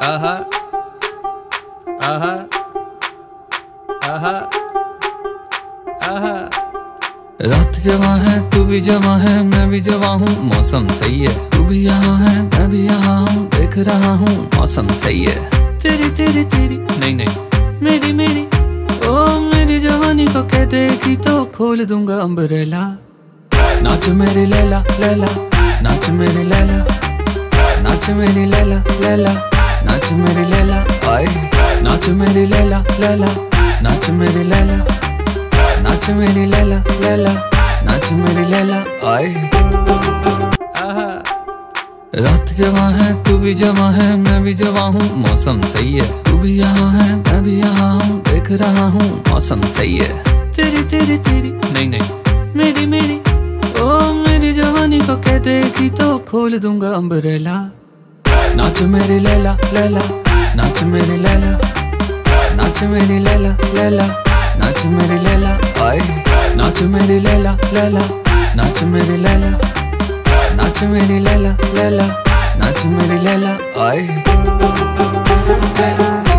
आहा आहा आहा आहा। रात जवां है तू भी जवां है मैं भी जवां हूँ, मौसम सही है। तू भी यहाँ है मैं भी यहाँ हूँ, देख रहा हूँ मौसम सही है। तेरी तेरी तेरी नहीं नहीं मेरी मेरी ओ मेरी जवानी को कह देगी तो खोल दूंगा अम्ब्रेला। नाच मेरी लैला लैला, नाच मेरी लैला, नाच मेरी लैला लैला, नाच मेरी लैला आए। नाच मेरी लैला लैला, नाच मेरी लैला, नाच मेरी लैला लैला, नाच मेरी लैला आए। आहा। रात जवां है तू भी जवां है मैं भी जवां हूँ, मौसम सही है। तू भी यहाँ है मैं भी यहाँ हूँ, देख रहा हूँ मौसम सही है। तेरी तेरी तेरी नहीं नहीं मेरी मेरी ओ मेरी जवानी को कह देगी तो खोल दूंगा अम्ब्रेला। नाच मेरी लैला लैला, नाच मेरी लैला, नाच मेरी लैला लैला, नाच मेरी लैला आए। नाच मेरी लैला लैला, नाच मेरी लैला, नाच मेरी लैला लैला, नाच मेरी लैला आए।